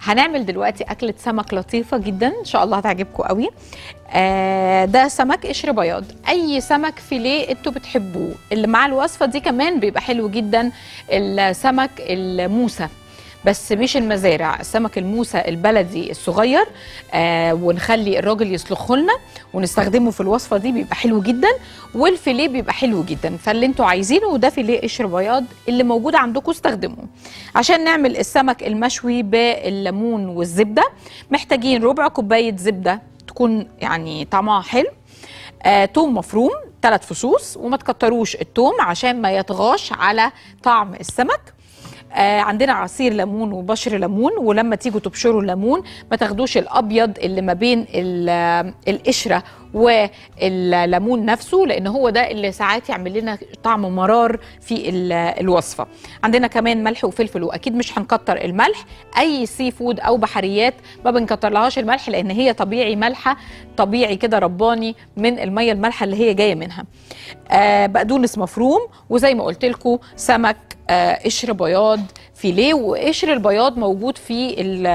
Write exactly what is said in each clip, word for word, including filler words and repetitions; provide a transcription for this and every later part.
هنعمل دلوقتي اكله سمك لطيفه جدا ان شاء الله هتعجبكم قوي. آه ده سمك قشر بياض، اي سمك فيليه انتوا بتحبوه. اللي مع الوصفه دي كمان بيبقى حلو جدا السمك الموسى، بس مش المزارع، السمك الموسى البلدي الصغير. آه ونخلي الراجل يسلخه لنا ونستخدمه في الوصفه دي، بيبقى حلو جدا. والفيليه بيبقى حلو جدا، فاللي انتوا عايزينه وده فيليه قشر بياض اللي موجود عندكم استخدموه. عشان نعمل السمك المشوي بالليمون والزبده محتاجين ربع كوبايه زبده تكون يعني طعمها حلو، آه، توم مفروم ثلاث فصوص، وما تكتروش التوم عشان ما يطغاش على طعم السمك. آه عندنا عصير ليمون وبشر ليمون، ولما تيجوا تبشروا الليمون ما تاخدوش الابيض اللي ما بين القشره والليمون نفسه، لان هو ده اللي ساعات يعمل لنا طعم مرار في الوصفه. عندنا كمان ملح وفلفل، واكيد مش هنكتر الملح. اي سي فود او بحريات ما بنكتر لهاش الملح، لان هي طبيعي مالحه، طبيعي كده رباني من الميه المالحه اللي هي جايه منها. آه بقدونس مفروم، وزي ما قلت لكم سمك آه قشر بياض فيليه. وقشر البياض موجود في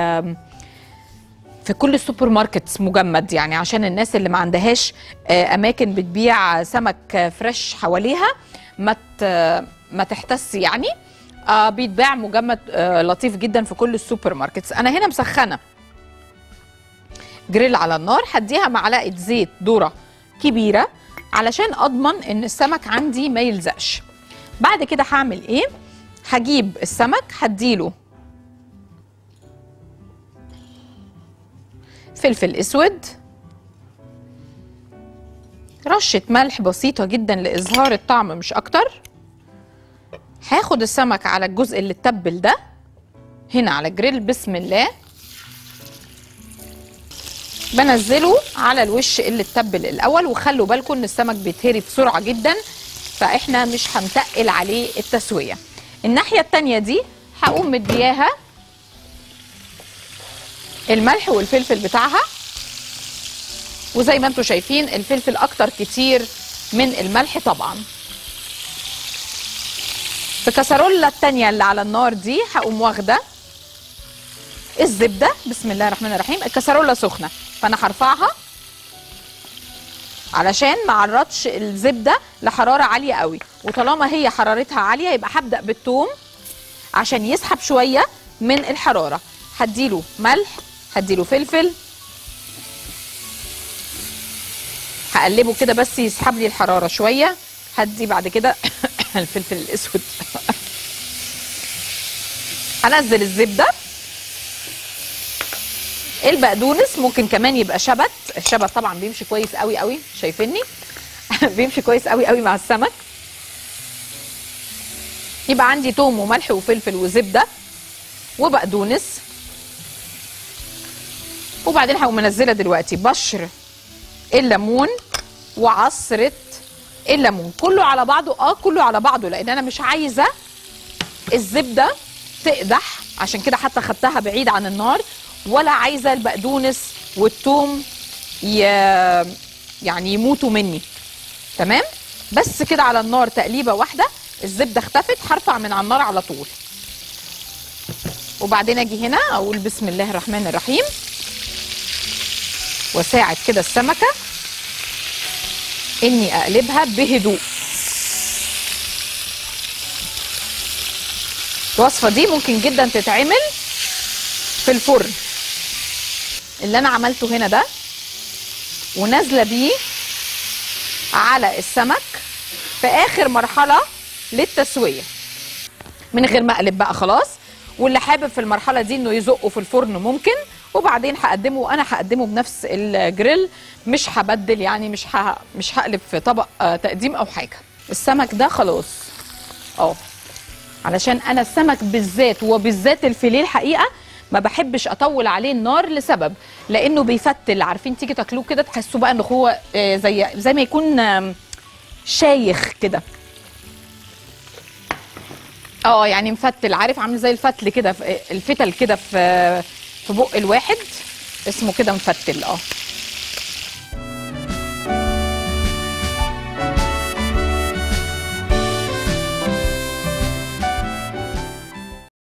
في كل السوبر ماركتس مجمد، يعني عشان الناس اللي ما عندهاش آه اماكن بتبيع سمك فريش حواليها ما ما تحتس يعني. آه بيتباع مجمد آه لطيف جدا في كل السوبر ماركتس. انا هنا مسخنه جريل على النار، هديها معلقه زيت ذره كبيره علشان اضمن ان السمك عندي ما يلزقش. بعد كده هعمل ايه؟ هجيب السمك هديله فلفل اسود، رشه ملح بسيطه جدا لاظهار الطعم مش اكتر. هاخد السمك على الجزء اللي اتبل ده هنا على الجريل، بسم الله بنزله على الوش اللي اتبل الاول. وخلوا بالكم ان السمك بيتهري بسرعه جدا، فاحنا مش هنتقل عليه التسويه. الناحيه التانيه دي هقوم مدياها الملح والفلفل بتاعها، وزي ما انتم شايفين الفلفل اكتر كتير من الملح طبعا. في كسرولة التانيه اللي على النار دي هقوم واخده الزبده، بسم الله الرحمن الرحيم. الكسرولة سخنه فانا هرفعها علشان ما اعرضش الزبده لحراره عاليه قوي، وطالما هي حرارتها عاليه يبقى هبدا بالثوم عشان يسحب شويه من الحراره. هديله ملح، هديله فلفل، هقلبه كده بس يسحب لي الحراره شويه. هدي بعد كده الفلفل الاسود هنزل الزبده. البقدونس ممكن كمان يبقى شبت، الشبت طبعا بيمشي كويس قوي قوي، شايفيني بيمشي كويس قوي قوي مع السمك. يبقى عندي توم وملح وفلفل وزبده وبقدونس. وبعدين هقوم منزله دلوقتي بشر الليمون وعصره الليمون، كله على بعضه. اه كله على بعضه، لان انا مش عايزه الزبده تقدح، عشان كده حتى خدتها بعيد عن النار، ولا عايزه البقدونس والثوم ي... يعني يموتوا مني. تمام، بس كده على النار تقليبه واحده. الزبده اختفت، هرفع من على النار على طول. وبعدين اجي هنا اقول بسم الله الرحمن الرحيم، واساعد كده السمكه اني اقلبها بهدوء. الوصفه دي ممكن جدا تتعمل في الفرن. اللي انا عملته هنا ده ونازله بيه على السمك في اخر مرحله للتسويه من غير ما اقلب بقى خلاص. واللي حابب في المرحله دي انه يزقه في الفرن ممكن، وبعدين هقدمه. وانا هقدمه بنفس الجريل، مش هبدل يعني، مش ه... مش هقلب في طبق تقديم او حاجه. السمك ده خلاص اه، علشان انا السمك بالذات وبالذات الفيليه الحقيقه ما بحبش اطول عليه النار لسبب، لانه بيفتل. عارفين تيجي تاكلوه كده تحسوا بقى ان هو زي زي ما يكون شايخ كده، اه يعني مفتل، عارف عامل زي الفتل كده، الفتل كده في في بق الواحد اسمه كده مفتل اه.